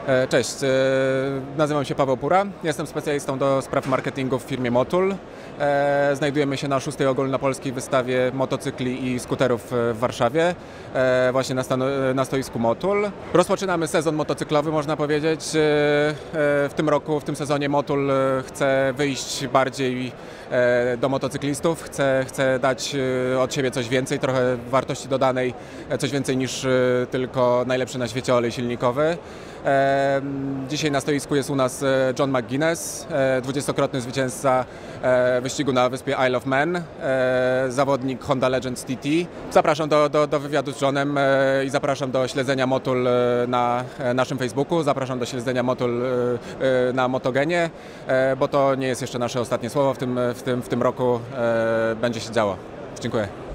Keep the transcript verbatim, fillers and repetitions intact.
E, Cześć, e, nazywam się Paweł Pura, jestem specjalistą do spraw marketingu w firmie Motul. E, Znajdujemy się na szóstej ogólnopolskiej wystawie motocykli i skuterów w Warszawie, e, właśnie na, stano- na stoisku Motul. Rozpoczynamy sezon motocyklowy, można powiedzieć. E, W tym roku, w tym sezonie Motul chce wyjść bardziej e, do motocyklistów, chce, chce dać e, od siebie coś więcej, trochę wartości dodanej, e, coś więcej niż e, tylko najlepszy na świecie olej silnikowy. E, Dzisiaj na stoisku jest u nas e, John McGuinness, e, dwudziestokrotny zwycięzca e, wyścigu na wyspie Isle of Man, e, zawodnik Honda Legends T T. Zapraszam do, do, do wywiadu z Johnem e, i zapraszam do śledzenia Motul e, na e, naszym Facebooku, zapraszam do śledzenia Motul e, e, na Motogenie, e, bo to nie jest jeszcze nasze ostatnie słowo, w tym, w tym, w tym roku e, będzie się działo. Dziękuję.